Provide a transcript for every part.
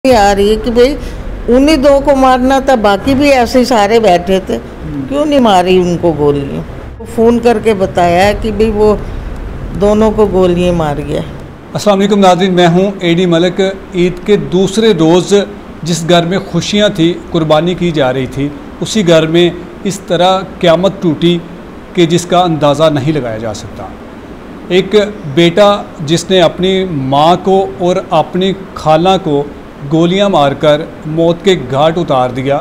आ रही है कि भाई उन्हीं दो को मारना था, बाकी भी ऐसे ही सारे बैठे थे, क्यों नहीं मारी उनको गोलियां। फ़ोन करके बताया है कि भाई वो दोनों को गोलियां मार गया। अस्सलाम वालेकुम नाज़रीन, मैं हूं एडी मलिक। ईद के दूसरे रोज़ जिस घर में खुशियां थी, कुर्बानी की जा रही थी, उसी घर में इस तरह क़यामत टूटी कि जिसका अंदाज़ा नहीं लगाया जा सकता। एक बेटा जिसने अपनी माँ को और अपनी खाला को गोलियां मारकर मौत के घाट उतार दिया,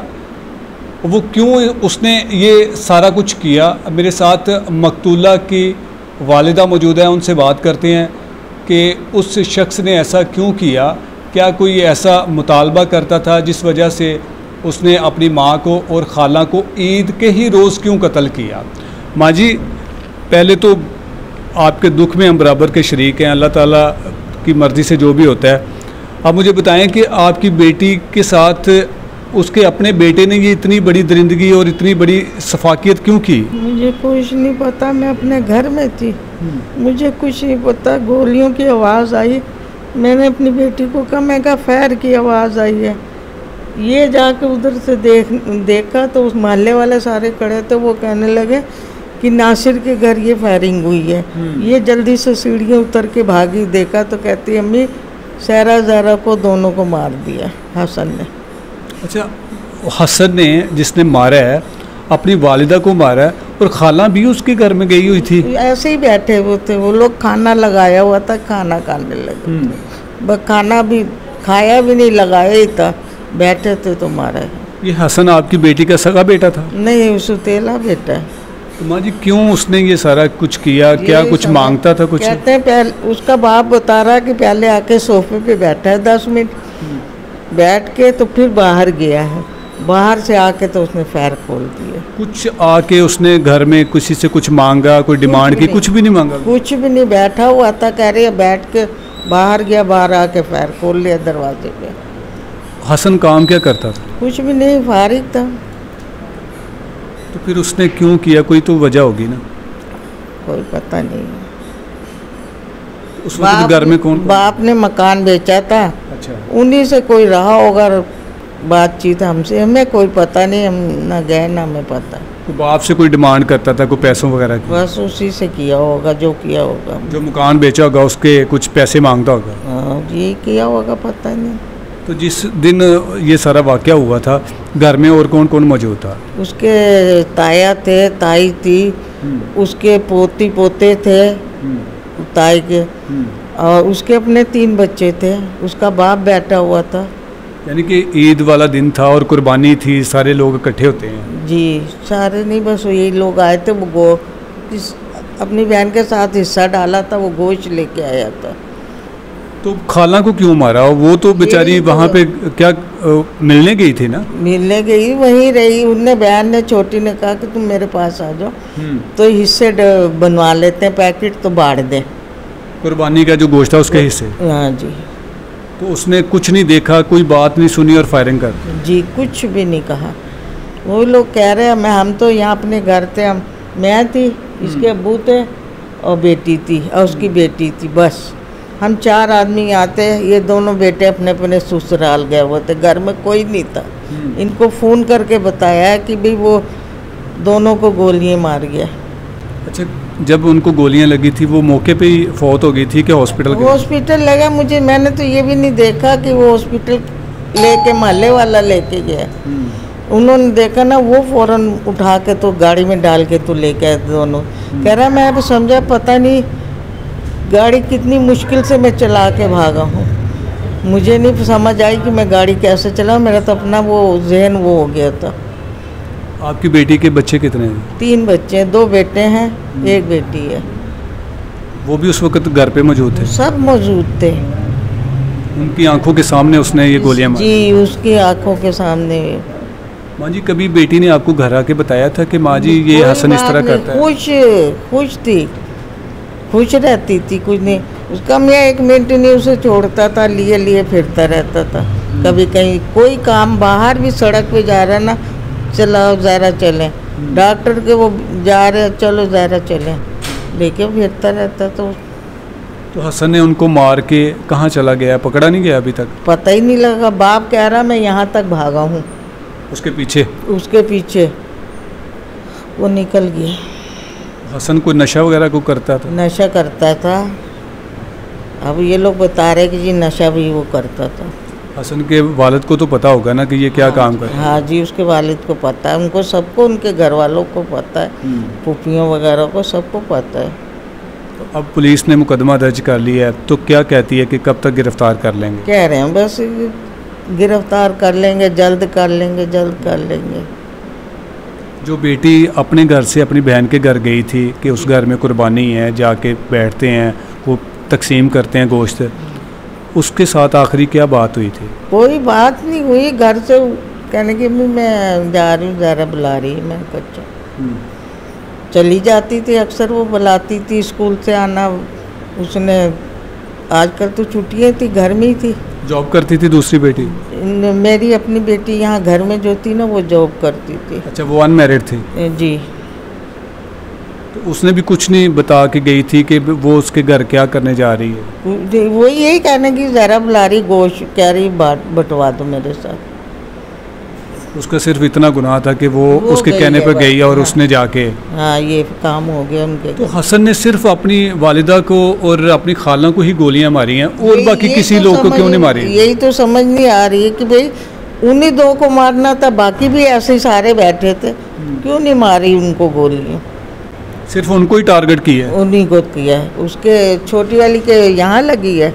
वो क्यों उसने ये सारा कुछ किया। मेरे साथ मकतूला की वालिदा मौजूद है, उनसे बात करते हैं कि उस शख्स ने ऐसा क्यों किया। क्या कोई ऐसा मुतालबा करता था जिस वजह से उसने अपनी माँ को और खाला को ईद के ही रोज़ क्यों कत्ल किया। माँ जी, पहले तो आपके दुख में हम बराबर के शरीक हैं, अल्लाह ताला की मर्ज़ी से जो भी होता है। आप मुझे बताएं कि आपकी बेटी के साथ उसके अपने बेटे ने ये इतनी बड़ी दरिंदगी और इतनी बड़ी सफाकियत क्यों की। मुझे कुछ नहीं पता, मैं अपने घर में थी, मुझे कुछ नहीं पता। गोलियों की आवाज़ आई, मैंने अपनी बेटी को कहा, मैं कहा फायर की आवाज़ आई है। ये जाके उधर से देखा तो उस मोहल्ले वाले सारे खड़े थे, वो कहने लगे कि नासिर के घर ये फायरिंग हुई है। ये जल्दी से सीढ़ियाँ उतर के भागी, देखा तो कहती अम्मी सहरा ज़हरा को दोनों को मार दिया हसन ने। अच्छा, हसन ने जिसने मारा है अपनी वालिदा को मारा है, और खाला भी उसके घर में गई हुई थी। ऐसे ही बैठे हुए थे वो लोग, खाना लगाया हुआ था, खाना खाने लगे थे। बस खाना भी खाया भी नहीं, लगाया ही था, बैठे थे तो मारा है। ये हसन आपकी बेटी का सगा बेटा था? नहीं, सुतेला बेटा है। तो माँ जी, क्यों उसने ये सारा कुछ किया? क्या कुछ मांगता था? कुछ कहते हैं पहले उसका बाप बता रहा कि पहले आके सोफे पे बैठा है 10 मिनट, बैठ के तो फिर बाहर गया है, बाहर से आके तो उसने फायर खोल दिया। कुछ आके उसने घर में किसी से कुछ मांगा, कोई डिमांड की? कुछ भी नहीं मांगा, कुछ भी नहीं, बैठा हुआ था, कह रही है बैठ के बाहर गया, बाहर आके फायर खोल लिया दरवाजे पे। हसन काम क्या करता था? कुछ भी नहीं, फारिग था। तो फिर उसने क्यों किया? कोई तो वजह होगी ना। कोई पता नहीं। उस वक्त घर में कौन? बाप ने मकान बेचा था। अच्छा। उन्हीं से कोई रहा होगा बातचीत, हमसे हमें कोई पता नहीं, हम ना गए ना हमें पता। तो बाप से कोई डिमांड करता था, कोई पैसों वगैरह की? बस उसी से किया होगा जो किया होगा। जो मकान बेचा होगा उसके कुछ पैसे मांगता होगा। हाँ, ये किया होगा, पता नहीं। तो जिस दिन ये सारा वाक़या हुआ था, घर में और कौन कौन मौजूद था? उसके ताया थे, ताई थी, उसके पोती पोते थे ताई के, और उसके अपने 3 बच्चे थे, उसका बाप बैठा हुआ था। यानी कि ईद वाला दिन था और कुर्बानी थी, सारे लोग इकट्ठे होते हैं। जी, सारे नहीं, बस यही लोग आए थे। वो अपनी बहन के साथ हिस्सा डाला था, वो गोश्त लेके आया था। तो खाला को क्यों मारा? वो तो बेचारी वहाँ पे क्या मिलने गई थी ना? मिलने गई, वहीं रही। उनने बहन ने, छोटी ने कहा कि तुम मेरे पास आ जाओ, तो हिस्से बनवा लेते हैं, पैकेट तो बांट दें, कुर्बानी का जो गोश्त था उसके हिस्से। हाँ जी। तो उसने कुछ नहीं देखा, कोई बात नहीं सुनी और फायरिंग कर जी, कुछ भी नहीं कहा। वो लोग कह रहे हैं हम तो यहाँ अपने घर थे, मैं थी, इसके अब्बू थे और बेटी थी और उसकी बेटी थी, बस हम 4 आदमी आते। ये दोनों बेटे अपने अपने ससुराल गए हुए थे, घर में कोई नहीं था। इनको फ़ोन करके बताया है कि भाई वो दोनों को गोलियां मार गया। अच्छा, जब उनको गोलियां लगी थी वो मौके पे ही फौत हो गई थी कि हॉस्पिटल? हॉस्पिटल लगा मुझे, मैंने तो ये भी नहीं देखा कि वो हॉस्पिटल लेके मोहल्ले वाला लेके गया। उन्होंने देखा ना, वो फ़ौरन उठा के तो गाड़ी में डाल के तो लेके आए दोनों। कह रहा मैं अब समझा, पता नहीं गाड़ी कितनी मुश्किल से मैं चला के भागा हूँ, मुझे नहीं समझ आई कि मैं गाड़ी कैसे चलाऊँ। मेरा तो अपना वो जहन वो हो गया था। आपकी बेटी के बच्चे कितने हैं? 3 बच्चे हैं, 2 बेटे हैं, 1 बेटी है। वो भी उस वक्त घर पे मौजूद थे? सब मौजूद थे। उनकी आंखों के सामने उसने ये गोलियां मारी? जी, उसकी आंखों के सामने। माँ जी, कभी बेटी ने आपको घर आके बताया था कि माँ जी ये हसन इस तरह करता है? खुश थी, खुश रहती थी, कुछ नहीं। उसका मैं 1 मिनट नहीं उसे छोड़ता था, लिए फिरता रहता था। कभी कहीं कोई काम, बाहर भी सड़क पे जा रहा ना, चलाओ ज़रा चलें, डॉक्टर के वो जा रहे, चलो ज़रा चलें, लेके फिरता रहता। तो तो हसन ने उनको मार के कहाँ चला गया, पकड़ा नहीं गया अभी तक? पता ही नहीं लगा। बाप कह रहा मैं यहाँ तक भागा हूँ, उसके पीछे वो निकल गया। हसन कोई नशा वगैरह को करता था? नशा करता था। अब ये लोग बता रहे कि जी नशा भी वो करता था। हसन के वालिद को तो पता होगा ना कि ये क्या काम कर रहा है? हाँ जी, उसके वालिद को पता है, उनको सबको, उनके घर वालों को पता है, फूफियों वगैरह को सबको पता है। तो अब पुलिस ने मुकदमा दर्ज कर लिया है, तो क्या कहती है कि कब तक गिरफ्तार कर लेंगे? कह रहे हैं बस गिरफ्तार कर लेंगे, जल्द कर लेंगे। जो बेटी अपने घर से अपनी बहन के घर गई थी कि उस घर में कुर्बानी है, जाके बैठते हैं, वो तकसीम करते हैं गोश्त, उसके साथ आखिरी क्या बात हुई थी? कोई बात नहीं हुई। घर से कहने की मैं जा रही हूँ, ज़रा बुला रही है, मैं बच्चा चली जाती थी। अक्सर वो बुलाती थी, स्कूल से आना उसने, आजकल तो छुट्टियाँ थी, घर में ही थी। जॉब करती थी दूसरी बेटी? मेरी अपनी बेटी यहाँ घर में जो थी ना, वो जॉब करती थी। अच्छा, वो अनमैरिड थी? जी। तो उसने भी कुछ नहीं बता के गई थी कि वो उसके घर क्या करने जा रही है? वो यही कहने की ज़रा बुला रही, गोश्त कह रही बंटवा दो मेरे साथ। उसका सिर्फ इतना गुनाह था कि वो उसके कहने पर गई और उसने जाके, हाँ, ये काम हो गया उनके। तो हसन ने सिर्फ अपनी वालिदा को और अपनी खाला को ही गोलियां मारी हैं, और बाकी किसी तो लोग को क्यों नहीं मारी? यही तो समझ नहीं आ रही है कि भाई उन्हीं दो को मारना था, बाकी भी ऐसे ही सारे बैठे थे, क्यों नहीं मारी उनको गोलियां? सिर्फ उनको ही टारगेट किया है? उन्हीं को किया है। उसके छोटी वाली के यहाँ लगी है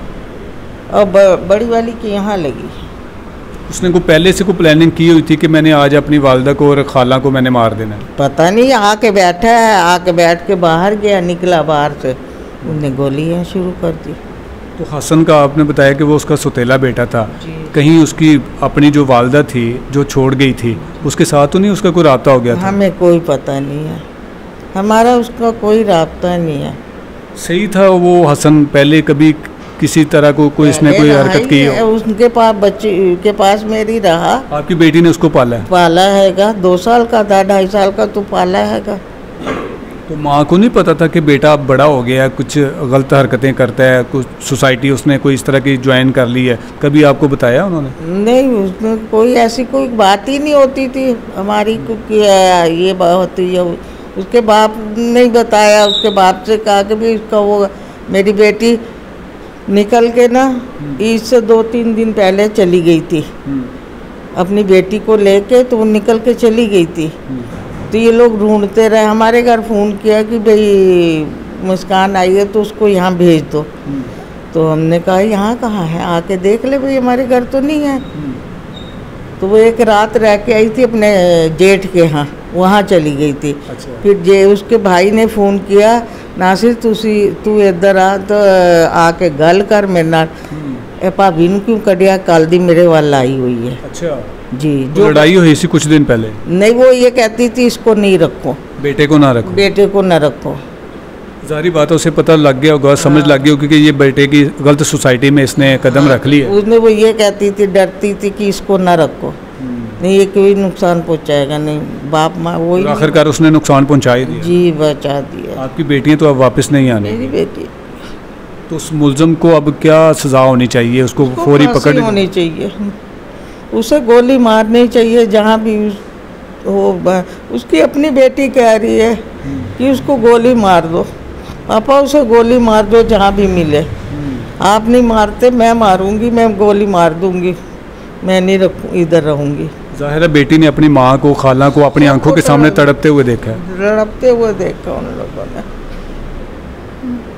और बड़ी वाली के यहाँ लगी। उसने को पहले से को प्लानिंग की हुई थी कि मैंने आज अपनी वालिदा को और खाला को मैंने मार देना है? पता नहीं, आके बैठा है, आके बैठ के बाहर गया, निकला बाहर से, उन्हें गोलियाँ शुरू कर दी। तो हसन का आपने बताया कि वो उसका सौतेला बेटा था, कहीं उसकी अपनी जो वालिदा थी जो छोड़ गई थी, उसके साथ तो नहीं उसका कोई राब्ता हो गया था? हमें कोई पता नहीं है, हमारा उसका कोई राब्ता नहीं है। सही था वो हसन? पहले कभी किसी तरह को कोई इसने कोई हरकत की हो? उसके पास बच्चे के पास मेरी रहा। आपकी बेटी ने उसको पाला है? पाला हैगा, 2 साल का था, 2.5 साल का तो पाला हैगा। तो माँ को नहीं पता था कि बेटा अब बड़ा हो गया है, कुछ गलत हरकतें करता है, कुछ सोसाइटी उसने कोई इस तरह की ज्वाइन कर ली है, कभी आपको बताया उन्होंने? नहीं, उसमें कोई ऐसी कोई बात ही नहीं होती थी हमारी, क्योंकि ये बात होती है। उसके बाप ने बताया, उसके बाप से कहा कि भी उसका वो मेरी बेटी निकल के ना ईद से 2-3 दिन पहले चली गई थी अपनी बेटी को लेके, तो वो निकल के चली गई थी। तो ये लोग ढूंढते रहे, हमारे घर फ़ोन किया कि भाई मुस्कान आई है तो उसको यहाँ भेज दो। तो हमने कहा यहाँ कहाँ है, आके देख ले भाई, हमारे घर तो नहीं है। तो वो एक रात रह के आई थी अपने जेठ के यहाँ, वहाँ चली गई थी। अच्छा। फिर उसके भाई ने फ़ोन किया, नासिर तू इधर आ, तो आके गल कर मेरे नाल, भाभी नूं क्यों कढ़िया, कल दी मेरे वाल आई हुई है। अच्छा जी। जो लड़ाई हुई थी कुछ दिन पहले? नहीं, वो ये कहती थी इसको नहीं रखो, बेटे को ना रखो, बेटे को ना रखो। जारी बात है, उसे पता लग गया होगा, समझ लग गया होगा कि ये बेटे की गलत सोसाइटी में इसने कदम रख लिया। उसने वो ये कहती थी, डरती थी कि इसको ना रखो, नहीं ये कोई नुकसान पहुंचाएगा, नहीं बाप माँ वही। आखिरकार उसने नुकसान पहुंचा ही दिया। जी, बचा दिया। आपकी बेटियां तो अब वापस नहीं आनी? मेरी बेटी। तो उस मुलजम को अब क्या सजा होनी चाहिए? उसको फौरी पकड़ होनी चाहिए, उसे गोली मारनी चाहिए जहाँ भी हो। उसकी अपनी बेटी कह रही है कि उसको गोली मार दो, पापा उसे गोली मार दो जहाँ भी मिले। आप नहीं मारते, मैं मारूंगी, मैं गोली मार दूंगी, मैं नहीं इधर रहूंगी। जाहिर है बेटी ने अपनी माँ को, खाला को अपनी आंखों के सामने तड़पते हुए देखा है। तड़पते हुए देखा उन लोगों ने।